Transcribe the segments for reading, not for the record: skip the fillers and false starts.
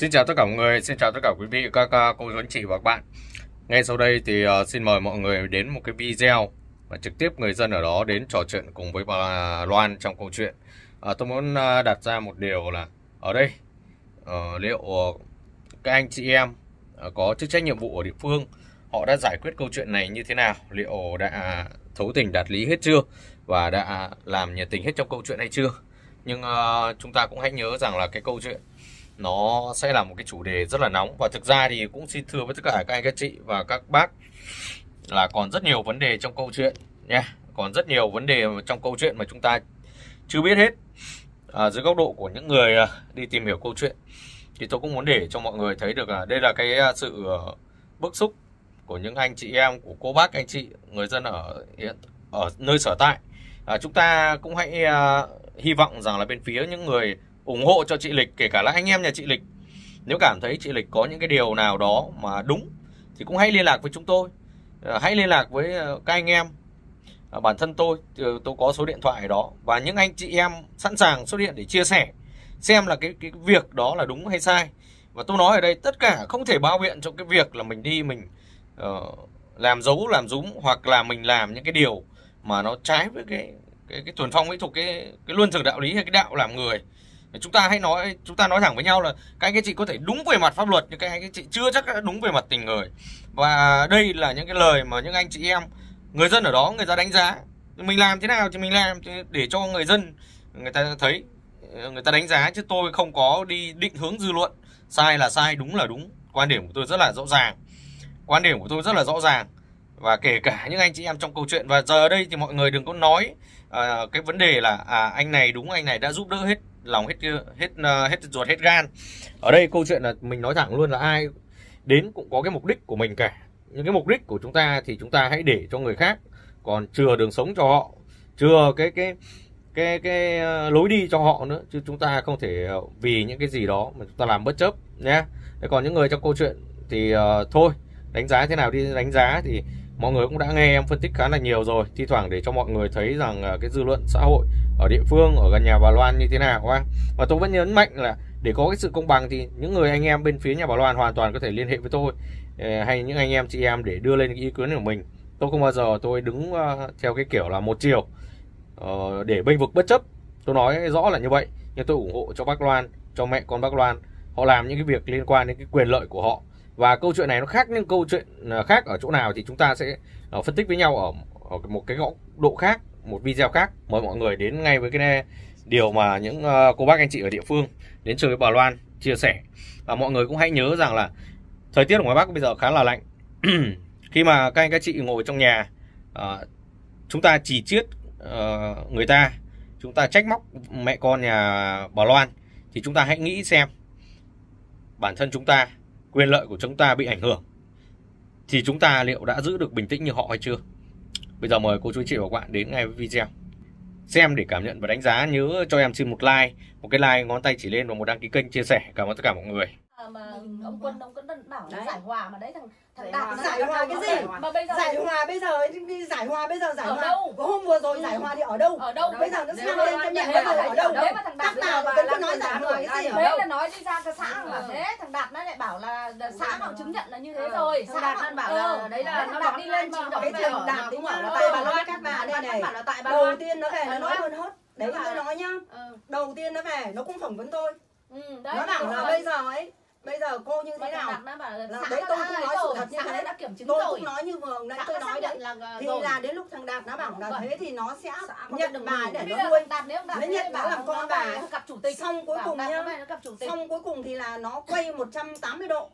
Xin chào tất cả mọi người, xin chào tất cả quý vị, các cô chú anh chị và các bạn. Ngay sau đây thì xin mời mọi người đến một cái video và trực tiếp người dân ở đó đến trò chuyện cùng với bà Loan trong câu chuyện. Tôi muốn đặt ra một điều là ở đây liệu các anh chị em có chức trách nhiệm vụ ở địa phương họ đã giải quyết câu chuyện này như thế nào, liệu đã thấu tình đạt lý hết chưa và đã làm nhiệt tình hết trong câu chuyện hay chưa. Nhưng chúng ta cũng hãy nhớ rằng là cái câu chuyện nó sẽ là một cái chủ đề rất là nóng. Và thực ra thì cũng xin thưa với tất cả các anh các chị và các bác là còn rất nhiều vấn đề trong câu chuyện nha. Còn rất nhiều vấn đề trong câu chuyện mà chúng ta chưa biết hết. Dưới góc độ của những người đi tìm hiểu câu chuyện thì tôi cũng muốn để cho mọi người thấy được là đây là cái sự bức xúc của những anh chị em, của cô bác anh chị người dân ở nơi sở tại. Chúng ta cũng hãy hy vọng rằng là bên phía những người ủng hộ cho chị Lịch, kể cả là anh em nhà chị Lịch, nếu cảm thấy chị Lịch có những cái điều nào đó mà đúng thì cũng hãy liên lạc với chúng tôi, hãy liên lạc với các anh em. Bản thân tôi có số điện thoại đó, và những anh chị em sẵn sàng xuất hiện để chia sẻ xem là cái việc đó là đúng hay sai. Và tôi nói ở đây tất cả không thể bao biện cho cái việc là mình đi mình làm dấu làm rúm, hoặc là mình làm những cái điều mà nó trái với cái thuần phong mỹ tục, cái luân thường đạo lý hay cái đạo làm người. Chúng ta nói thẳng với nhau là các anh chị có thể đúng về mặt pháp luật nhưng các anh chị chưa chắc đã đúng về mặt tình người. Và đây là những cái lời mà những anh chị em người dân ở đó người ta đánh giá. Mình làm thế nào thì mình làm để cho người dân người ta thấy, người ta đánh giá, chứ tôi không có đi định hướng dư luận. Sai là sai, đúng là đúng. Quan điểm của tôi rất là rõ ràng. Và kể cả những anh chị em trong câu chuyện. Và giờ ở đây thì mọi người đừng có nói cái vấn đề là anh này đúng, anh này đã giúp đỡ hết lòng, hết ruột hết gan. Ở đây câu chuyện là mình nói thẳng luôn là ai đến cũng có cái mục đích của mình cả. Những cái mục đích của chúng ta thì chúng ta hãy để cho người khác, còn chừa đường sống cho họ, chừa cái lối đi cho họ nữa, chứ chúng ta không thể vì những cái gì đó mà chúng ta làm bất chấp nhé. Còn những người trong câu chuyện thì thôi, đánh giá thế nào đi đánh giá, thì mọi người cũng đã nghe em phân tích khá là nhiều rồi, thi thoảng để cho mọi người thấy rằng cái dư luận xã hội ở địa phương, ở gần nhà bà Loan như thế nào. Và tôi vẫn nhấn mạnh là để có cái sự công bằng thì những người anh em bên phía nhà bà Loan hoàn toàn có thể liên hệ với tôi, hay những anh em chị em để đưa lên cái ý kiến của mình. Tôi không bao giờ tôi đứng theo cái kiểu là một chiều để bênh vực bất chấp. Tôi nói rõ là như vậy. Nhưng tôi ủng hộ cho bác Loan, cho mẹ con bác Loan, họ làm những cái việc liên quan đến cái quyền lợi của họ. Và câu chuyện này nó khác những câu chuyện khác ở chỗ nào thì chúng ta sẽ phân tích với nhau ở một cái góc độ khác, một video khác. Mời mọi người đến ngay với cái điều mà những cô bác anh chị ở địa phương đến chơi với bà Loan chia sẻ. Và mọi người cũng hãy nhớ rằng là thời tiết của ngoài Bắc bây giờ khá là lạnh. Khi mà các anh các chị ngồi trong nhà, chúng ta chỉ chiết người ta, chúng ta trách móc mẹ con nhà bà Loan, thì chúng ta hãy nghĩ xem bản thân chúng ta, quyền lợi của chúng ta bị ảnh hưởng thì chúng ta liệu đã giữ được bình tĩnh như họ hay chưa. Bây giờ mời cô chú chị và các bạn đến ngay với video xem để cảm nhận và đánh giá. Nhớ cho em xin một cái like ngón tay chỉ lên và một đăng ký kênh, chia sẻ. Cảm ơn tất cả mọi người. Mà ông Quân bảo là giải hòa, mà đấy thằng Đạt giải hòa cái gì mà bây giờ giải hòa bây giờ đi giải hòa ở đâu? Hôm vừa rồi giải hòa thì ở đâu bây giờ nó sang lên cho nhận bây giờ ở đâu đấy mà thằng Đạt nào mà cứ nói giải hòa cái gì ở đấy đâu? là nói đi ra cho xã mà thế thằng Đạt nó lại bảo là xã họ chứng nhận là như thế rồi. Thằng Đạt nó bảo là đấy là nó Đạt đi lên mà cái thằng Đạt cũng bảo nó là tại bà Loan các bà đây này. bảo là tại bà Đầu Loan. tiên nó về nó nói hơn hết đấy, tôi nói nhá. Đầu tiên nó về nó cũng phỏng vấn tôi, nó bảo là bây giờ cô như thế nào là đấy, tôi cũng nói sự thật như thế, tôi cũng nói như vừa nãy tôi nói đấy, thì là đến lúc thằng Đạt nó bảo là thế thì nó sẽ nhận bà để nó nuôi, nó nhận nó làm con bà. Xong cuối cùng nhá, xong cuối cùng thì là nó quay 180 độ,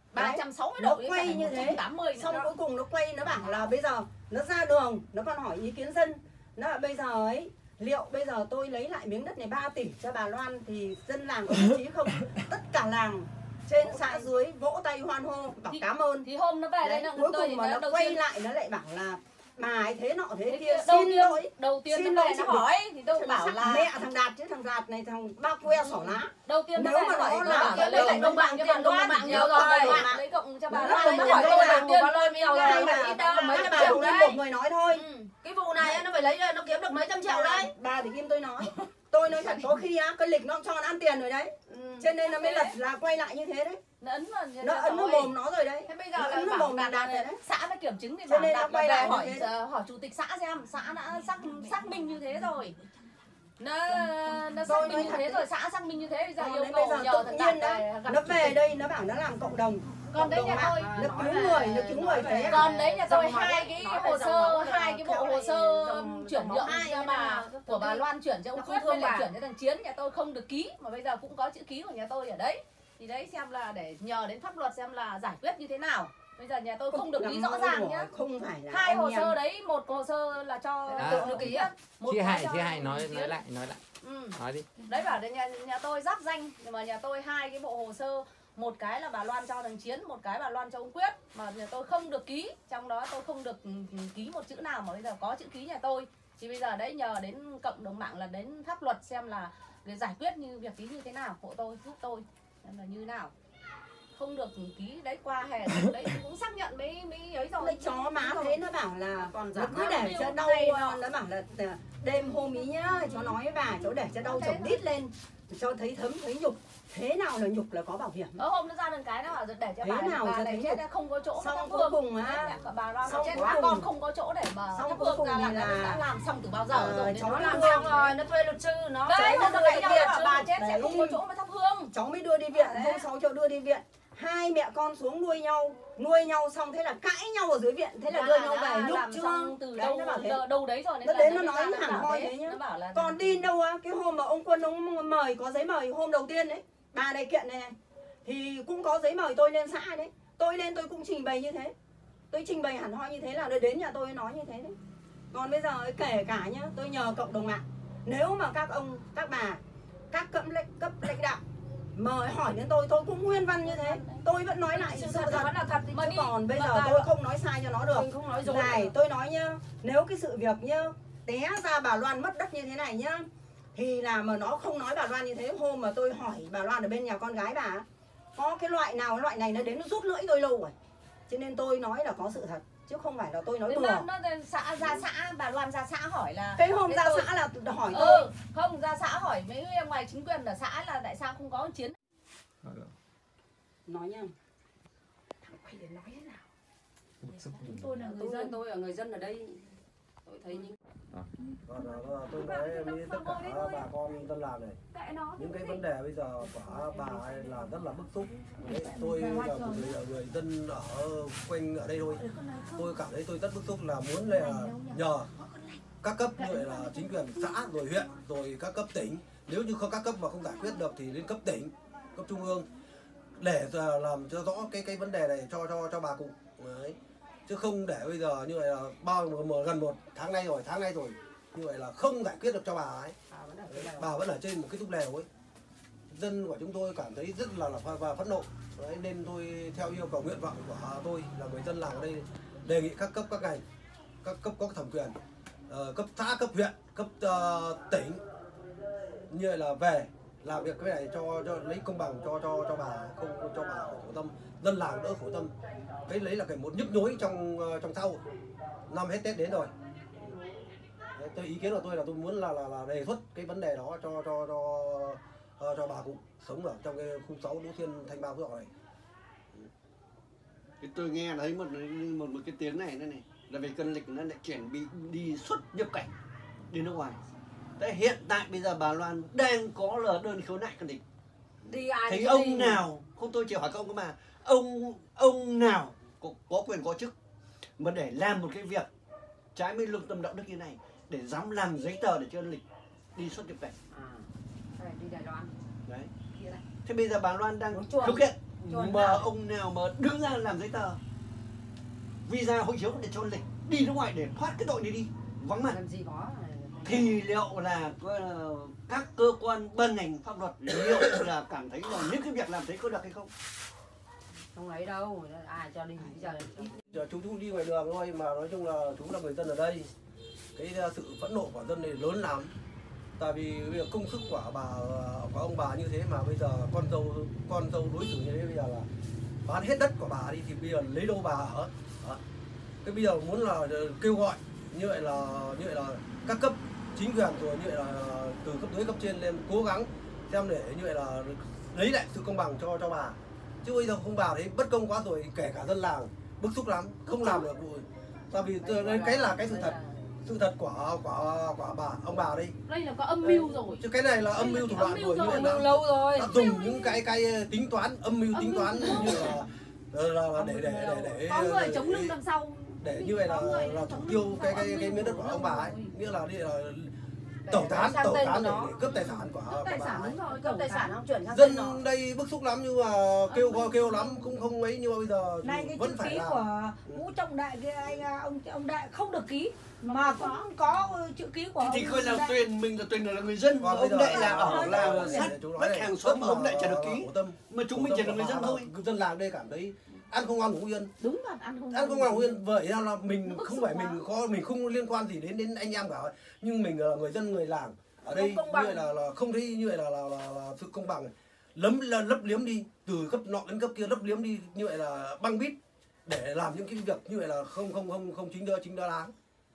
360 nó độ quay như thế. Xong cuối cùng nó quay, nó bảo là bây giờ nó ra đường nó còn hỏi ý kiến dân, nó là bây giờ ấy, liệu bây giờ tôi lấy lại miếng đất này 3 tỷ cho bà Loan thì dân làng có nhất trí không? Tất cả làng trên xã dưới vỗ tay hoan hô bảo cảm ơn. Thì hôm nó về đây cuối cùng mà nó quay lại nó lại bảo là bà ấy thế nọ thế kia, xin lỗi. Đầu tiên nó về nó hỏi thì tôi bảo là mẹ thằng Đạt chứ thằng Đạt này thằng ba que xỏ lá. Đầu tiên nếu mà nó là lấy lại công bằng cho bà Loan nhiều rồi, lấy cộng cho bà Loan. Nó hỏi tôi đầu tiên bà Loan nhiều rồi, ít đâu là mấy trăm triệu đấy. Một người nói thôi. Cái vụ này nó phải lấy nó kiếm được mấy trăm triệu đấy. Bà thì im tôi nói. Tôi nói thật có khi á cái lịch nó cho nó ăn tiền rồi đấy. Cho nên nó mới là quay lại như thế đấy. Nó ấn vào nó mồm nó rồi đấy. Thế bây giờ là bảo đạt rồi đấy. Xã phải kiểm chứng thì bảo đạt quay lại hỏi chủ tịch xã xem xã đã xác minh như thế rồi. Nó xác minh như thế rồi, xã xác minh như thế bây giờ yêu cầu nhờ thằng Đạt này nó về đây nó bảo nó làm cộng đồng. Còn đấy nhà tôi nó cứu người thế. Còn đấy nhà tôi hai cái bộ hồ sơ chuyển nhượng ra bà của bà Loan chuyển cho ông Quyết với lại chuyển cho thằng Chiến, nhà tôi không được ký mà bây giờ cũng có chữ ký của nhà tôi ở đấy. Thì đấy xem là để nhờ đến pháp luật xem là giải quyết như thế nào. Bây giờ nhà tôi không được ký rõ ràng nhá. Không phải là hai hồ sơ đấy, một hồ sơ là cho tự được ký á. Chị Hải nói lại. Nói đi. Đấy bảo để nhà tôi giáp danh nhưng mà nhà tôi hai cái bộ hồ sơ, một cái là bà Loan cho thằng Chiến, một cái bà Loan cho ông Quyết mà nhà tôi không được ký, trong đó tôi không được ký một chữ nào mà bây giờ có chữ ký nhà tôi. Thì bây giờ đấy nhờ đến cộng đồng mạng là đến pháp luật xem là để giải quyết như việc ký như thế nào, hộ tôi giúp tôi xem là như nào. Không được ký đấy qua hè đấy cũng xác nhận mấy ấy rồi. Mấy chó má thế nó bảo là còn nó cứ để cho đau, nó bảo là đêm hôm ý nhá, cháu nói với bà cháu để cho đau chồng đít lên cho thấy thấm thấy nhục. Thế nào là nhục là có bảo hiểm. Hôm nó ra đường cái nó bảo để cho bà nào cho này chết không có chỗ. Xong cuối cùng á, bà Loan chết con không có chỗ để mà thắp hương ra là đã làm xong từ bao giờ rồi. Cháu Nó làm xong rồi, nó thuê luật sư nó. Đấy, nó cãi nhau là bà chết sẽ không có chỗ mà thắp hương. Cháu mới đưa đi viện, hôm sau cháu đưa đi viện. Hai mẹ con xuống nuôi nhau xong thế là cãi nhau ở dưới viện, thế là đưa nhau về nhục chưa? Từ đấy, đâu đấy rồi nó đến nó nói hẳn hoi thế nhá. Còn tin đâu á, cái hôm mà ông Quân ông mời có giấy mời hôm đầu tiên đấy, bà này kiện này thì cũng có giấy mời tôi lên xã đấy. Tôi lên tôi cũng trình bày như thế. Tôi trình bày hẳn hoi như thế là nó đến nhà tôi nói như thế đấy. Còn bây giờ kể cả nhá, tôi nhờ cộng đồng mạng. Nếu mà các ông, các bà, các cấp lãnh đạo mời hỏi đến tôi cũng nguyên văn như thế. Tôi vẫn nói lại sự thật. Chứ còn bây giờ tôi không nói sai cho nó được. Này, tôi nói nhá, nếu cái sự việc nhá té ra bà Loan mất đất như thế này nhá, thì là mà nó không nói bà Loan như thế. Hôm mà tôi hỏi bà Loan ở bên nhà con gái bà, có cái loại nào cái loại này nó đến nó rút lưỡi tôi lâu rồi. Cho nên tôi nói là có sự thật, chứ không phải là tôi nói đùa. Nó ra xã, bà Loan ra xã hỏi là cái hôm ra xã là hỏi tôi. Không, ra xã hỏi mấy ngoài chính quyền ở xã là tại sao không có Chiến. Nói nhá. Thằng quay để nói thế nào. Tôi là người dân, tôi là người dân ở đây. Tôi thấy những tôi nói với tất cả bà con dân làng này, những cái vấn đề bây giờ của bà ấy là rất là bức xúc. Tôi là một người dân ở quanh ở đây thôi, tôi cảm thấy tôi rất bức xúc, là muốn là nhờ các cấp như vậy là chính quyền xã rồi huyện rồi các cấp tỉnh, nếu như không các cấp mà không giải quyết được thì lên cấp tỉnh, cấp trung ương để làm cho rõ cái vấn đề này cho bà cụ. Đấy. Chứ không để bây giờ như vậy là gần một tháng nay rồi như vậy là không giải quyết được cho bà ấy. Bà vẫn ở trên một cái túp lều ấy. Dân của chúng tôi cảm thấy rất là phẫn nộ. Đấy, nên tôi theo yêu cầu nguyện vọng của tôi là người dân làng ở đây đề nghị các cấp các ngành, các cấp có thẩm quyền, cấp xã, cấp huyện, cấp tỉnh như vậy là về làm việc cái này cho lấy công bằng cho bà, không cho bà khổ tâm, dân làng đỡ khổ tâm. Cái lấy là cái một nhức nhối trong xã hội. Năm hết Tết đến rồi. Đấy, ý kiến của tôi là tôi muốn là đề xuất cái vấn đề đó cho bà cụ sống ở trong cái khu 6 Đỗ Thiên, Thanh Ba, Phước Thọ này. Tôi nghe thấy một cái tiếng này là về cân lịch nó lại chuyển bị đi xuất nhập cảnh đi nước ngoài. Thế hiện tại bây giờ bà Loan đang có là đơn khiếu nại cân lịch. Đi ai thấy ông nào, không tôi chỉ hỏi các ông mà ông nào có quyền có chức mà để làm một cái việc trái với lương tâm đạo đức như này để dám làm giấy tờ để cho lịch đi xuất nhập cảnh. Đi Đài Loan. Đấy. Thế bây giờ bà Loan đang thực hiện mà ông nào mà đứng ra làm giấy tờ visa hộ chiếu để cho lịch đi nước ngoài để thoát cái tội này đi vắng mặt làm gì có thì liệu là các cơ quan ban ngành pháp luật liệu là cảm thấy là những cái việc làm thế có được hay không? Không ấy đâu, ai cho đi bây giờ Chú đi ngoài đường thôi mà nói chung là chú là người dân ở đây, cái sự phẫn nộ của dân này lớn lắm. Tại vì bây giờ công sức của ông bà như thế mà bây giờ con dâu đối xử như thế, bây giờ là bán hết đất của bà đi thì bây giờ lấy đâu bà ở. Đó. Cái bây giờ muốn là kêu gọi như vậy là các cấp chính quyền rồi như vậy là từ cấp dưới cấp trên lên cố gắng xem để như vậy là lấy lại sự công bằng cho bà, chứ bây giờ không vào đấy bất công quá rồi, kể cả dân làng bức xúc lắm, không làm được rồi. Tại vì cái là cái sự thật của bà ông bà đây. Đây là có âm mưu rồi. Chứ cái này là âm mưu thủ đoạn rồi, như vậy lâu rồi. đã dùng những cái tính toán âm mưu tính toán như là để có người chống lưng đằng sau. Để như vậy là thủ tiêu cái miếng đất của ông bà ấy, nghĩa là đi là tẩu tán để cướp tài sản của bà ấy. Cướp tài sản không chuyển sang Dân đây bức xúc lắm nhưng mà kêu lắm cũng không ấy, nhưng mà bây giờ này cái vẫn chữ phải ký làm. của Vũ Trọng Đại kia ông Đại không được ký mà cũng có chữ ký của thì coi là mình là người dân, Còn ông Đại là ở là sát đất hàng xóm mà ông Đại chả được ký, mà chúng mình chỉ là người dân thôi. Dân làng đây cảm thấy ăn không ngon ngủ yên. Đúng là ăn không ngon ngủ yên, vậy là mình không phải mình không liên quan gì đến anh em cả, nhưng mình là người dân người làng ở đây như vậy là không thấy như vậy là sự công bằng, lấp liếm đi từ cấp nọ đến cấp kia, lấp liếm đi như vậy là băng bít để làm những cái việc như vậy là không chính đáng.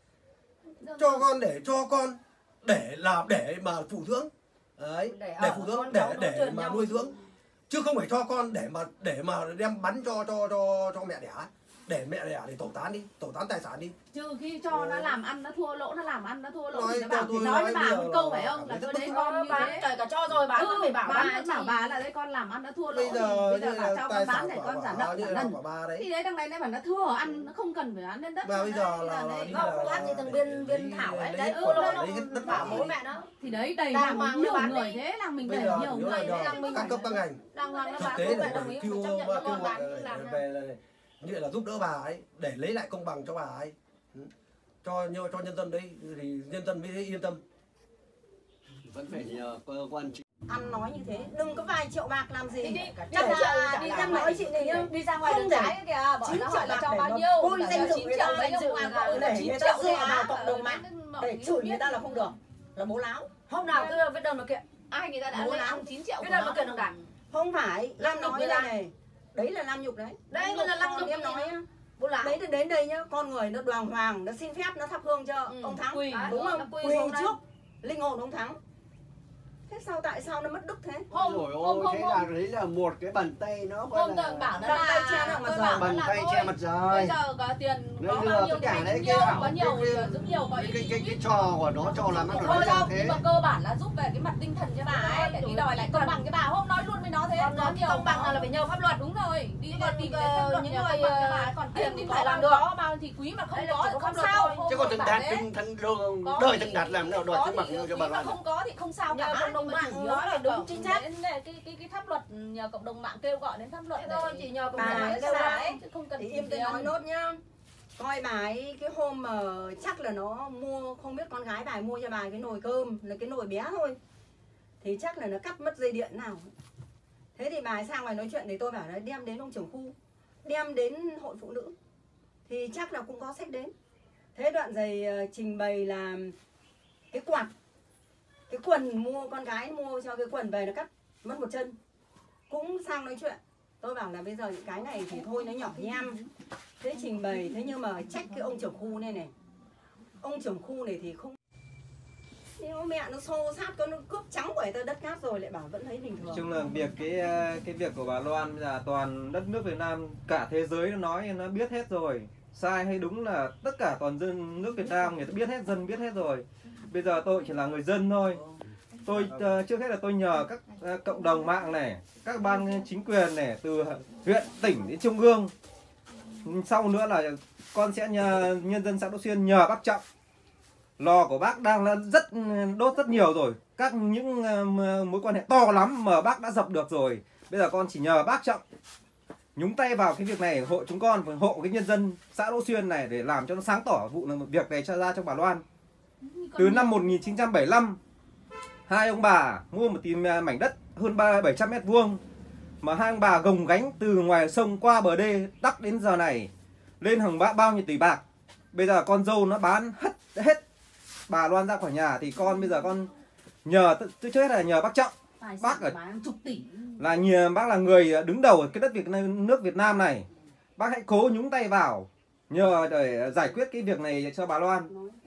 Cho con để mà phụ dưỡng đấy, để phụ dưỡng để mà nuôi dưỡng, chứ không phải cho con để mà đem bắn cho mẹ đẻ, để mẹ đẻ để tẩu tán tài sản đi. Trừ khi cho nó làm ăn nó thua lỗ, nói với bà một câu phải không, là tôi đấy con như thế, kể cả cho rồi bán phải bảo bà là đấy con làm ăn nó thua lỗ, bây giờ bảo cho con bán để con trả nợ như là của bà đấy. Thì đấy đằng này nó bảo nó thua ăn, nó không cần phải bán lên đất. Và bây giờ là ăn gì từng biên thảo ấy đấy, tất bảo bố mẹ nó. Thì đấy đầy làng mình nhiều người thế, làng mình đầy nhiều người thế, làng mình các cấp các ngành thực tế để kêu gọi về như là giúp đỡ bà ấy để lấy lại công bằng cho bà ấy, cho nhân dân đấy thì nhân dân mới yên tâm. Vẫn phải nhờ cơ quan ăn nói như thế, đừng có vài triệu bạc làm gì. Đi ra nói chị này nhá, đi ra ngoài đường cái kìa, bọn nó hỏi là cho bao nhiêu, bôi danh dự người ta, mấy danh dự là 9 triệu dựa vào cộng đồng mạng để chửi người ta là không được, là bố láo. Hôm nào cứ viết đơn mà kiện, ai người ta đã lấy ăn 9 triệu viết đơn mà kiện đồng đảng. Không phải, Lam nói đây này, đấy là Lam nhục đấy. Đấy là Lam nhục em nói á. Đấy đến đây nhá, con người nó đoàn hoàng, nó xin phép nó thắp hương cho ông Thắng, đúng không? Quỳ trước linh hồn ông Thắng. Thế tại sao nó mất đức thế? Thế là đấy là một cái bàn tay nó gọi là bảo nó bàn tay che mặt trời, bàn tay che mặt trời. Bây giờ có tiền có bao nhiêu cả đấy có nhiều giúp nhiều có cái trò của nó cho làm ăn của nó ra thế. Nhưng mà cơ bản là giúp về cái mặt tinh thần cho bà ấy, để đi đòi lại công bằng cho bà. Hôm nói luôn với nó thế, có nhiều công bằng là phải nhờ pháp luật. Đúng rồi, đi tìm những người còn tiền thì phải làm được. Có bao thì quý mà không có thì không sao. Chứ còn thằng Đạt đời thằng Đạt làm nào đòi công bằng cho bà Loan. Không có thì không sao cả. Cộng đồng mạng nói là đúng chính xác. Cái pháp luật, nhờ cộng đồng mạng kêu gọi đến pháp luật thôi, chỉ nhờ cộng đồng mạng kêu gọi chứ không cần. Thì im tôi nói nốt nhá. Coi bà ấy cái hôm mà chắc là nó mua, không biết con gái bà ấy mua cho bà cái nồi cơm, là cái nồi bé thôi, thì chắc là nó cắt mất dây điện nào. Thế thì bà ấy sang ngoài nói chuyện thì tôi bảo là đem đến ông trưởng khu, đem đến hội phụ nữ, thì chắc là cũng có sách đến. Thế đoạn giày trình bày là cái quạt, cái quần mua, con gái mua cho cái quần về nó cắt mất một chân, cũng sang nói chuyện. Tôi bảo là bây giờ những cái này thì thôi nó nhỏ nhem. Thế trình bày, thế nhưng mà trách cái ông trưởng khu này, ông trưởng khu này thì không, nếu mẹ nó xô sát nó cướp trắng của người ta đất cát rồi lại bảo vẫn thấy bình thường. Nói chung là việc cái việc của bà Loan là toàn đất nước Việt Nam, cả thế giới nó nói nó biết hết rồi, sai hay đúng là tất cả toàn dân nước Việt Nam người ta biết hết, dân biết hết rồi. Bây giờ tôi chỉ là người dân thôi. Tôi trước hết là tôi nhờ các cộng đồng mạng này, các ban chính quyền này, từ huyện, tỉnh đến trung ương. Sau nữa là con sẽ nhờ nhân dân xã Đỗ Xuyên nhờ bác Trọng. Lò của bác đang là đốt rất nhiều rồi, các những mối quan hệ to lắm mà bác đã dập được rồi. Bây giờ con chỉ nhờ bác Trọng nhúng tay vào cái việc này, hộ chúng con, hộ cái nhân dân xã Đỗ Xuyên này để làm cho nó sáng tỏ vụ việc này cho ra cho bà Loan. Từ năm 1975, hai ông bà mua một mảnh đất hơn 700 m2 mà hai ông bà gồng gánh từ ngoài sông qua bờ đê đắp đến giờ này lên hàng bao nhiêu tỷ bạc. Bây giờ con dâu nó bán hết bà Loan ra khỏi nhà thì con bây giờ con nhờ tôi trước hết là nhờ bác Trọng. Bác bác là người đứng đầu ở cái đất nước Việt Nam này. Bác hãy cố nhúng tay vào nhờ để giải quyết cái việc này cho bà Loan.